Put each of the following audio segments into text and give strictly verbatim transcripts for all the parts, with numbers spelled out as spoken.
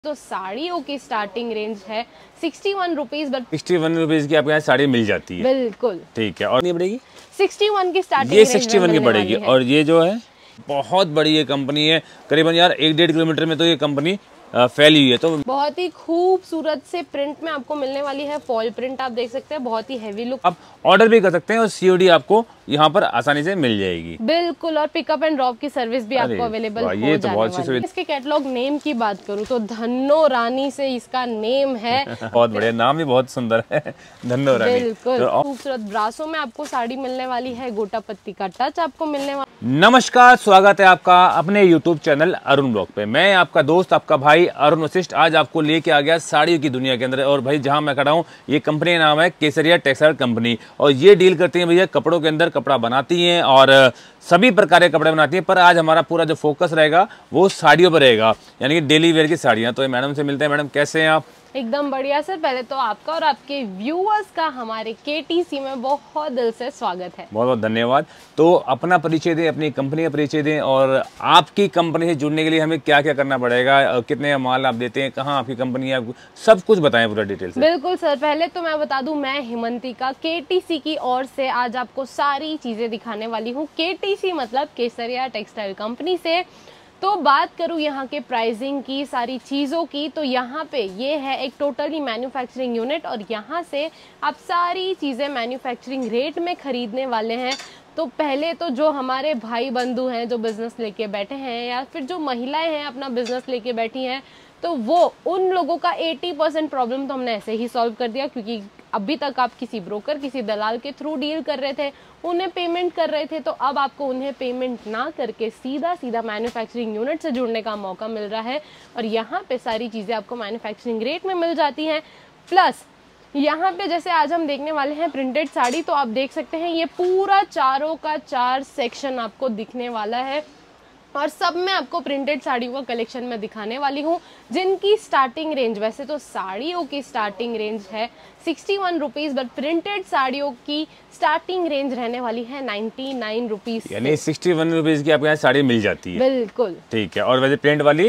तो साड़ियों की स्टार्टिंग रेंज है sixty one rupees but sixty one rupees की आपके यहाँ साड़ी मिल जाती है। बिल्कुल ठीक है। और ये बढ़ेगी सिक्सटी वन की स्टार्टिंग ये रेंज सिक्सटी वन की बढ़ेगी। और ये जो है बहुत बड़ी ये कंपनी है, करीबन यार एक डेढ़ किलोमीटर में तो ये कंपनी फैली हुई है। तो बहुत ही खूबसूरत से प्रिंट में आपको मिलने वाली है। फॉल प्रिंट आप देख सकते हैं, बहुत ही हैवी लुक। आप ऑर्डर भी कर सकते हैं और सीओडी आपको यहाँ पर आसानी से मिल जाएगी। बिल्कुल, और पिकअप एंड ड्रॉप की सर्विस भी आपको अवेलेबल हो ये तो जाने बहुत वाली है। इसके कैटलॉग नेम की बात करूँ तो धन्नो रानी से इसका नेम है। बहुत बढ़िया, नाम भी बहुत सुंदर है, धन्नो रानी। बिल्कुल खूबसूरत ब्रासों में आपको साड़ी मिलने वाली है। गोटा पत्ती का टच आपको मिलने वाला। नमस्कार, स्वागत है आपका अपने यूट्यूब चैनल अरुण ब्लॉग पे। मैं आपका दोस्त, आपका भाई अरुण वशिष्ठ आज आपको लेके आ गया साड़ियों की दुनिया के अंदर। और भाई जहां मैं खड़ा हूं, ये कंपनी का नाम है केसरिया टेक्सटाइल कंपनी। और ये डील करती है भैया कपड़ों के अंदर, कपड़ा बनाती हैं और सभी प्रकार के कपड़े बनाती हैं। पर आज हमारा पूरा जो फोकस रहेगा वो साड़ियों पर रहेगा, यानी कि डेली वेयर की साड़ियाँ। तो मैडम से मिलते हैं। मैडम कैसे हैं आप? एकदम बढ़िया सर। पहले तो आपका और आपके व्यूअर्स का हमारे केटीसी में बहुत दिल से स्वागत है। बहुत बहुत धन्यवाद। तो अपना परिचय दें, अपनी कंपनी का परिचय दें और आपकी कंपनी से जुड़ने के लिए हमें क्या क्या करना पड़ेगा, कितने माल आप देते हैं, कहाँ आपकी कंपनी है, आपको सब कुछ बताएं पूरा डिटेल से। बिल्कुल सर, पहले तो मैं बता दूं, मैं हिमंतिका केटीसी की ओर से आज आपको सारी चीजें दिखाने वाली हूँ। केटीसी मतलब केसरिया टेक्सटाइल कंपनी से। तो बात करूं यहाँ के प्राइसिंग की, सारी चीज़ों की, तो यहाँ पे ये है एक टोटली मैन्युफैक्चरिंग यूनिट और यहाँ से आप सारी चीज़ें मैन्युफैक्चरिंग रेट में खरीदने वाले हैं। तो पहले तो जो हमारे भाई बंधु हैं जो बिज़नेस लेके बैठे हैं या फिर जो महिलाएं हैं अपना बिज़नेस लेके बैठी हैं, तो वो उन लोगों का अस्सी परसेंट प्रॉब्लम तो हमने ऐसे ही सॉल्व कर दिया। क्योंकि अभी तक आप किसी ब्रोकर, किसी दलाल के थ्रू डील कर रहे थे, उन्हें पेमेंट कर रहे थे, तो अब आपको उन्हें पेमेंट ना करके सीधा सीधा मैन्युफैक्चरिंग यूनिट से जुड़ने का मौका मिल रहा है। और यहाँ पे सारी चीज़ें आपको मैन्युफैक्चरिंग रेट में मिल जाती हैं। प्लस यहाँ पे जैसे आज हम देखने वाले हैं प्रिंटेड साड़ी, तो आप देख सकते हैं ये पूरा चारों का चार सेक्शन आपको दिखने वाला है और सब में आपको प्रिंटेड साड़ियों का कलेक्शन मैं दिखाने वाली हूँ, जिनकी स्टार्टिंग रेंज, वैसे तो साड़ियों की स्टार्टिंग रेंज है sixty one rupees but printed साड़ियों की स्टार्टिंग रेंज रहने वाली है नाइन्टी नाइन रुपीज। यानी सिक्सटी वन रुपीज की आपके यहाँ साड़ी मिल जाती है। बिल्कुल ठीक है। और वैसे प्रिंट वाली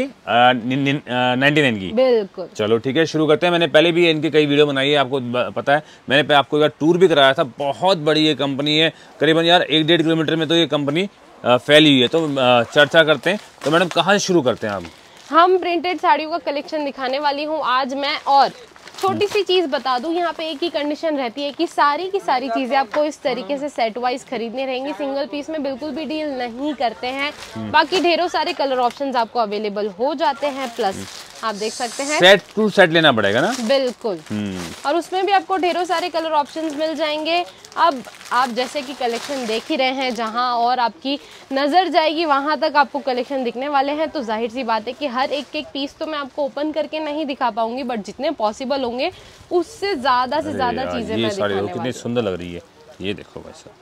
नाइन्टी नाइन की। बिल्कुल। चलो ठीक है, शुरू करते हैं। मैंने पहले भी इनकी कई वीडियो बनाई है, आपको पता है। मैंने पे आपको एक टूर भी कराया था। बहुत बड़ी ये कंपनी है, करीबन यार एक डेढ़ किलोमीटर में तो ये कंपनी फैली हुई है। तो चर्चा करते हैं। तो मैडम कहाँ से शुरू करते हैं आप? हम प्रिंटेड साड़ियों का कलेक्शन दिखाने वाली हूँ आज मैं। और छोटी सी चीज़ बता दूं, यहाँ पे एक ही कंडीशन रहती है कि सारी की सारी चीज़ें आपको इस तरीके से सेट वाइज खरीदनी रहेंगी। सिंगल पीस में बिल्कुल भी डील नहीं करते हैं। बाकी ढेरों सारे कलर ऑप्शंस आपको अवेलेबल हो जाते हैं। प्लस आप देख सकते हैं सेट टू सेट लेना पड़ेगा ना। बिल्कुल। और उसमें भी आपको ढेरों सारे कलर ऑप्शंस मिल जाएंगे। अब आप जैसे कि कलेक्शन देख ही रहे हैं, जहां और आपकी नज़र जाएगी वहां तक आपको कलेक्शन दिखने वाले हैं। तो जाहिर सी बात है कि हर एक एक पीस तो मैं आपको ओपन करके नहीं दिखा पाऊंगी, बट जितने पॉसिबल होंगे उससे ज्यादा से ज्यादा चीजें मैं दिखाने वाली हूं। कितनी सुंदर लग रही है, ये देखो भाई साहब।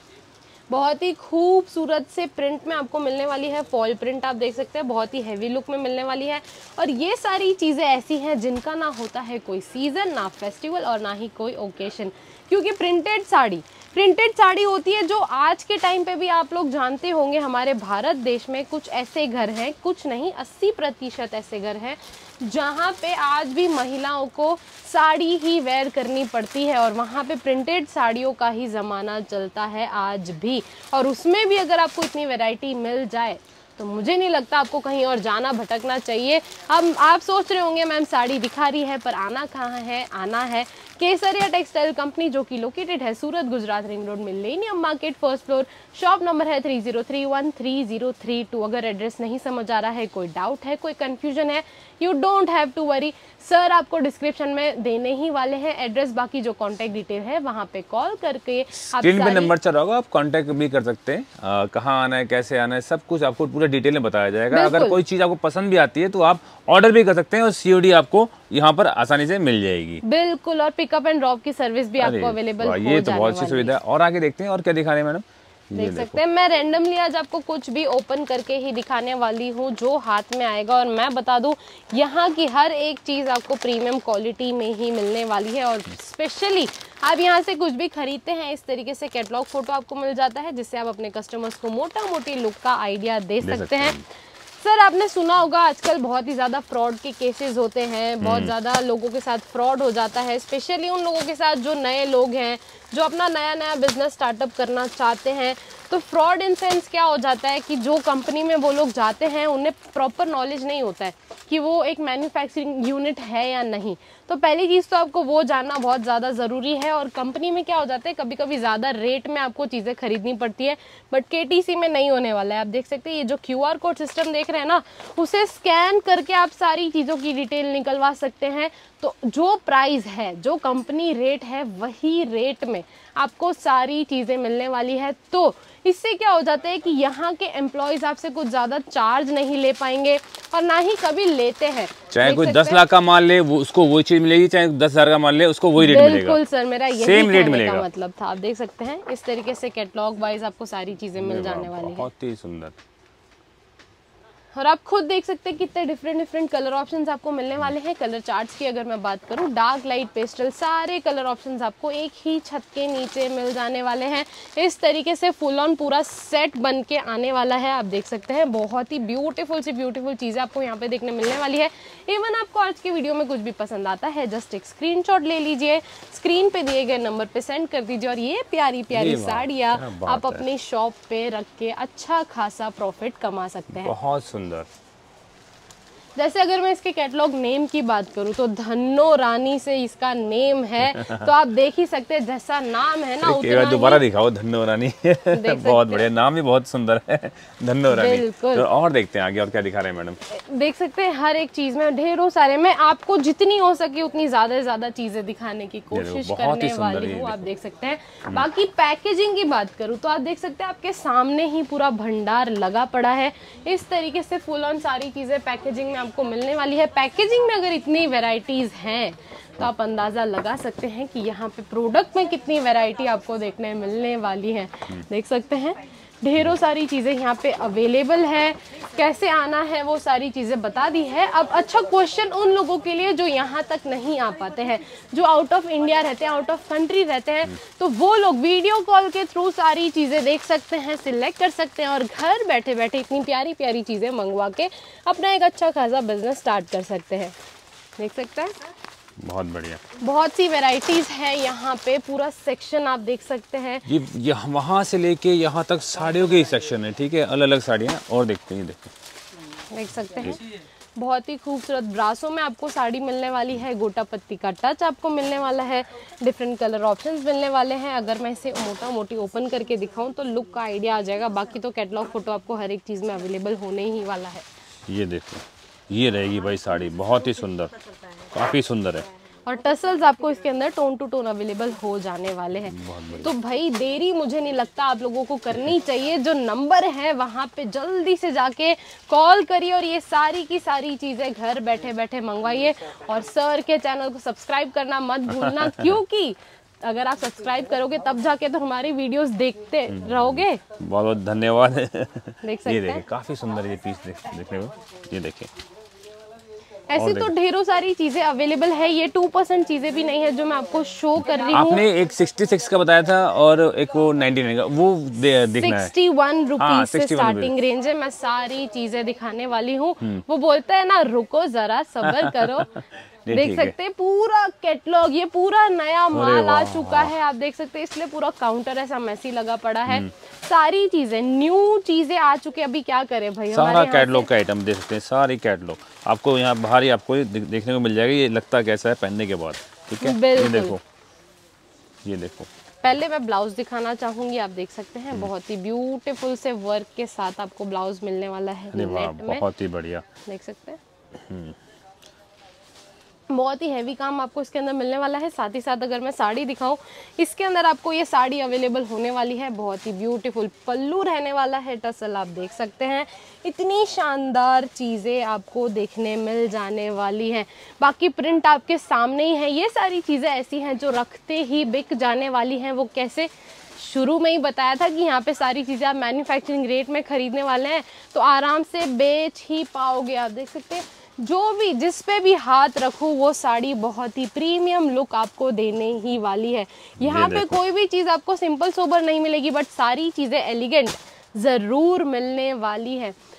बहुत ही खूबसूरत से प्रिंट में आपको मिलने वाली है। फॉल प्रिंट आप देख सकते हैं, बहुत ही हैवी लुक में मिलने वाली है। और ये सारी चीज़ें ऐसी हैं जिनका ना होता है कोई सीज़न, ना फेस्टिवल और ना ही कोई ओकेशन। क्योंकि प्रिंटेड साड़ी प्रिंटेड साड़ी होती है जो आज के टाइम पे भी आप लोग जानते होंगे, हमारे भारत देश में कुछ ऐसे घर हैं, कुछ नहीं अस्सी प्रतिशत ऐसे घर हैं जहाँ पे आज भी महिलाओं को साड़ी ही वेयर करनी पड़ती है। और वहाँ पे प्रिंटेड साड़ियों का ही ज़माना चलता है आज भी। और उसमें भी अगर आपको इतनी वैरायटी मिल जाए तो मुझे नहीं लगता आपको कहीं और जाना, भटकना चाहिए। अब आप सोच रहे होंगे मैम साड़ी दिखा रही है पर आना कहाँ है? आना है केसरिया टेक्सटाइल कंपनी, जो कि लोकेटेड है Surat Gujarat ring road millennium market first floor. Shop number है three zero three one three zero three two. अगर एड्रेस नहीं समझ आ रहा है, कोई डाउट है, कोई कंफ्यूजन है, you don't have to worry, sir आपको डिस्क्रिप्शन में देने ही वाले हैं एड्रेस। बाकी जो कॉन्टैक्ट डिटेल है वहाँ पे कॉल करके स्क्रीन पे नंबर चल रहा होगा, आप कॉन्टैक्ट भी कर सकते हैं। कहाँ आना है, कैसे आना है, सब कुछ आपको पूरा डिटेल में बताया जाएगा। अगर कोई चीज़ आपको पसंद भी आती है तो आप ऑर्डर भी कर सकते हैं और सीओडी आपको यहाँ पर आसानी से मिल जाएगी। बिल्कुल, और पिकअप एंड ड्रॉप की सर्विस भी आपको अवेलेबल हो ये तो बहुत अच्छी सुविधा है। और आगे देखते हैं और क्या दिखा रहे हैं मैडम, देख सकते हैं। मैं रैंडमली आज आपको कुछ भी ओपन करके ही दिखाने वाली हूँ जो हाथ में आएगा। और मैं बता दूँ, यहाँ की हर एक चीज़ आपको प्रीमियम क्वालिटी में ही मिलने वाली है। और स्पेशली आप यहाँ से कुछ भी खरीदते हैं, इस तरीके से कैटलॉग फोटो आपको मिल जाता है, जिससे आप अपने कस्टमर्स को मोटा मोटी लुक का आइडिया दे सकते हैं। सर आपने सुना होगा आजकल बहुत ही ज़्यादा फ्रॉड के केसेस होते हैं, बहुत ज़्यादा लोगों के साथ फ्रॉड हो जाता है, स्पेशली उन लोगों के साथ जो नए लोग हैं, जो अपना नया नया बिजनेस स्टार्टअप करना चाहते हैं। तो फ्रॉड इन सेंस क्या हो जाता है कि जो कंपनी में वो लोग जाते हैं उन्हें प्रॉपर नॉलेज नहीं होता है कि वो एक मैन्युफैक्चरिंग यूनिट है या नहीं। तो पहली चीज़ तो आपको वो जानना बहुत ज़्यादा ज़रूरी है। और कंपनी में क्या हो जाता है, कभी कभी ज़्यादा रेट में आपको चीज़ें खरीदनी पड़ती है, बट केटीसी में नहीं होने वाला है। आप देख सकते हैं ये जो क्यूआर कोड सिस्टम देख रहे हैं ना, उसे स्कैन करके आप सारी चीज़ों की डिटेल निकलवा सकते हैं। तो जो प्राइस है, जो कंपनी रेट है, वही रेट में आपको सारी चीज़ें मिलने वाली है। तो इससे क्या हो जाता है कि यहाँ के एम्प्लॉयज आपसे कुछ ज़्यादा चार्ज नहीं ले पाएंगे और ना ही कभी लेते हैं। चाहे कोई दस लाख का माल ले, वो उसको वही चीज मिलेगी, चाहे दस हजार का माल ले उसको वही रेट मिलेगा। बिल्कुल सर, मेरा यही सेम रेट कहने मिलेगा का मतलब था। आप देख सकते हैं इस तरीके से कैटलॉग वाइज आपको सारी चीज़ें मिल जाने वाली है। बहुत ही सुंदर। और आप खुद देख सकते हैं कितने डिफरेंट डिफरेंट कलर ऑप्शंस आपको मिलने वाले हैं। कलर चार्ट्स की अगर मैं बात करूं, डार्क, लाइट, पेस्टल, सारे कलर ऑप्शंस आपको एक ही छत के नीचे मिल जाने वाले हैं। इस तरीके से फुल ऑन पूरा सेट बन के आने वाला है। आप देख सकते हैं बहुत ही ब्यूटीफुल सी ब्यूटीफुल चीज़ें आपको यहाँ पे देखने मिलने वाली है। इवन आपको आज की वीडियो में कुछ भी पसंद आता है, जस्ट एक स्क्रीनशॉट ले लीजिए, स्क्रीन पे दिए गए नंबर पे सेंड कर दीजिए और ये प्यारी प्यारी साड़ियाँ आप अपनी शॉप पे रख के अच्छा खासा प्रॉफिट कमा सकते हैं। बहुत सुंदर। जैसे अगर मैं इसके कैटलॉग नेम की बात करूं तो धन्नो रानी से इसका नेम है। तो आप देख ही सकते हैं जैसा नाम है ना, उतना दोबारा दिखाओ धन्नो रानी। बहुत बढ़िया, नाम भी बहुत सुंदर है धन्नो रानी। तो और देखते हैं आगे और क्या दिखा रहे हैं मैडम। देख सकते हैं हर एक चीज में ढेरों सारे, मैं आपको जितनी हो सके उतनी ज्यादा से ज्यादा चीजें दिखाने की कोशिश करने वाली हूँ। आप देख सकते हैं। बाकी पैकेजिंग की बात करूँ तो आप देख सकते हैं आपके सामने ही पूरा भंडार लगा पड़ा है। इस तरीके से फुल ऑन सारी चीजें पैकेजिंग में आपको मिलने वाली है। पैकेजिंग में अगर इतनी वैरायटीज हैं तो आप अंदाजा लगा सकते हैं कि यहाँ पे प्रोडक्ट में कितनी वैरायटी आपको देखने मिलने वाली है। देख सकते हैं ढेरों सारी चीज़ें यहाँ पे अवेलेबल है। कैसे आना है वो सारी चीज़ें बता दी है। अब अच्छा क्वेश्चन उन लोगों के लिए जो यहाँ तक नहीं आ पाते हैं, जो आउट ऑफ इंडिया रहते हैं, आउट ऑफ कंट्री रहते हैं, तो वो लोग वीडियो कॉल के थ्रू सारी चीज़ें देख सकते हैं, सिलेक्ट कर सकते हैं और घर बैठे बैठे इतनी प्यारी प्यारी चीज़ें मंगवा के अपना एक अच्छा खासा बिजनेस स्टार्ट कर सकते हैं। देख सकते हैं बहुत बढ़िया, बहुत सी वैरायटीज है यहाँ पे। पूरा सेक्शन आप देख सकते हैं। ये, ये वहाँ से लेके यहाँ तक साड़ियों के ही सेक्शन है, ठीक है, अलग अलग साड़ियाँ। और देखते हैं, देखते देख सकते हैं बहुत ही खूबसूरत ब्रासों में आपको साड़ी मिलने वाली है। गोटा पत्ती का टच आपको मिलने वाला है। डिफरेंट कलर ऑप्शंस मिलने वाले हैं। अगर मैं इसे मोटा मोटी ओपन करके दिखाऊं तो लुक का आइडिया आ जाएगा। बाकी तो कैटलॉग फोटो आपको हर एक चीज़ में अवेलेबल होने ही वाला है। ये देखो, ये रहेगी भाई साड़ी, बहुत ही सुंदर, काफी सुंदर है। और टसल्स आपको इसके अंदर टोन टू टोन अवेलेबल हो जाने वाले हैं। तो भाई देरी मुझे नहीं लगता आप लोगों को करनी चाहिए। जो नंबर है वहाँ पे जल्दी से जाके कॉल करिए और ये सारी की सारी चीज़ें घर बैठे बैठे मंगवाइए। और सर के चैनल को सब्सक्राइब करना मत भूलना, क्योंकि अगर आप सब्सक्राइब करोगे तब जाके तो हमारी वीडियोस देखते रहोगे। बहुत बहुत धन्यवाद। देख सकते ये देखिए काफी सुंदर ये पीस देख, देखने को, ये देखिए ऐसी तो ढेरों सारी चीजें अवेलेबल है। ये टू परसेंट चीजें भी नहीं है जो मैं आपको शो कर रही हूँ। आपने एक सिक्सटी सिक्स का बताया था और एक वो नाइन्टी नाइन का, वो दे, देखना है। सिक्सटी वन रुपीज से स्टार्टिंग रेंज है। मैं सारी चीजें दिखाने वाली हूँ। वो बोलता है ना, रुको जरा सब्र करो। देख सकते हैं पूरा कैटलॉग, ये पूरा नया माल आ चुका है। आप देख सकते हैं, इसलिए पूरा काउंटर ऐसा मैसी लगा पड़ा है। सारी चीजें न्यू चीजें आ चुके। अभी क्या करें भाई, सारा कैटलॉग का आइटम देख सकते हैं, सारी कैटलॉग आपको यहाँ बाहर ही आपको देखने को मिल जाएगा। ये लगता कैसा है पहनने के बाद, ठीक है। ये देखो, ये देखो, पहले मैं ब्लाउज दिखाना चाहूंगी। आप देख सकते हैं बहुत ही ब्यूटीफुल से वर्क के साथ आपको ब्लाउज मिलने वाला है नेट में। बहुत ही बढ़िया, देख सकते हैं बहुत ही हैवी काम आपको इसके अंदर मिलने वाला है। साथ ही साथ अगर मैं साड़ी दिखाऊं, इसके अंदर आपको ये साड़ी अवेलेबल होने वाली है। बहुत ही ब्यूटीफुल पल्लू रहने वाला है, टसल आप देख सकते हैं। इतनी शानदार चीज़ें आपको देखने मिल जाने वाली हैं। बाकी प्रिंट आपके सामने ही है। ये सारी चीज़ें ऐसी हैं जो रखते ही बिक जाने वाली हैं। वो कैसे, शुरू में ही बताया था कि यहाँ पे सारी चीज़ें आप मैन्युफैक्चरिंग रेट में खरीदने वाले हैं तो आराम से बेच ही पाओगे। आप देख सकते हैं जो भी जिस पे भी हाथ रखो वो साड़ी बहुत ही प्रीमियम लुक आपको देने ही वाली है। यहाँ पे कोई भी चीज़ आपको सिंपल सोबर नहीं मिलेगी, बट सारी चीज़ें एलिगेंट ज़रूर मिलने वाली है।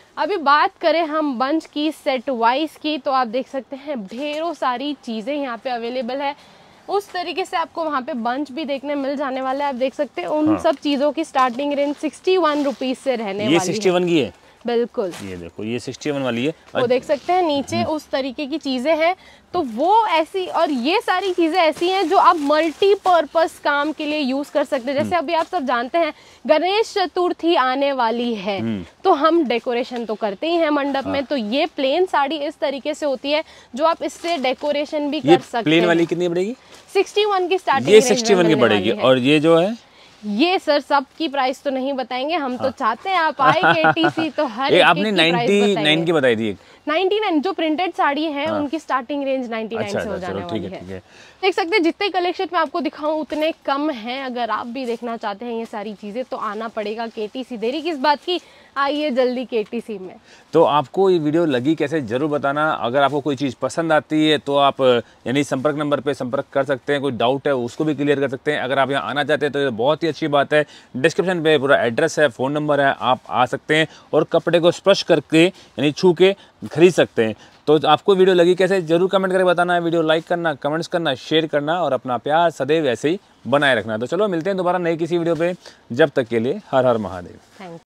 अभी बात करें हम बंच की, सेट वाइज की, तो आप देख सकते हैं ढेरों सारी चीज़ें यहाँ पे अवेलेबल है। उस तरीके से आपको वहाँ पे बंच भी देखने मिल जाने वाला है। आप देख सकते हैं उन हाँ। सब चीज़ों की starting range sixty one rupees से रहने ये वाली सिक्सटी वन है। की है, बिल्कुल, ये देखो ये सिक्सटी वन वाली है। वो देख सकते हैं नीचे उस तरीके की चीज़ें हैं। तो वो ऐसी, और ये सारी चीज़ें ऐसी हैं जो आप मल्टीपर्पस काम के लिए यूज़ कर सकते हैं। जैसे अभी आप सब जानते हैं गणेश चतुर्थी आने वाली है, तो हम डेकोरेशन तो करते ही हैं मंडप में। तो ये प्लेन साड़ी इस तरीके से होती है जो आप इससे डेकोरेशन भी कर सकते हैं। प्लेन वाली कितनी पड़ेगी? सिक्सटी वन की स्टार्टिंग, ये सिक्सटी वन की पड़ेगी। और ये जो है ये सर सबकी प्राइस तो नहीं बताएंगे हम। हाँ। तो चाहते हैं आप आए केटीसी तो हर एक आपने नाइन्टी नाइन की बताई थी। नाइन्टी नाइन जो प्रिंटेड साड़ी है, हाँ। उनकी स्टार्टिंग रेंज नाइन्टी नाइन अच्छा, से हो जाने वाली है, है। देख सकते हैं जितने कलेक्शन में आपको दिखाऊं उतने कम हैं। अगर आप भी देखना चाहते हैं ये सारी चीजें तो आना पड़ेगा केटीसी। देरी किस बात की, आइए जल्दी केटीसी में। तो आपको ये वीडियो लगी कैसे जरूर बताना। अगर आपको कोई चीज़ पसंद आती है तो आप यानी संपर्क नंबर पे संपर्क कर सकते हैं। कोई डाउट है उसको भी क्लियर कर सकते हैं। अगर आप यहाँ आना चाहते हैं तो ये बहुत ही अच्छी बात है। डिस्क्रिप्शन पे पूरा एड्रेस है, फ़ोन नंबर है, आप आ सकते हैं और कपड़े को स्पर्श करके यानी छू के खरीद सकते हैं। तो आपको वीडियो लगी कैसे जरूर कमेंट करके बताना है। वीडियो लाइक करना, कमेंट्स करना, शेयर करना और अपना प्यार सदैव ऐसे ही बनाए रखना। तो चलो मिलते हैं दोबारा नई किसी वीडियो पे। जब तक के लिए हर हर महादेव। थैंक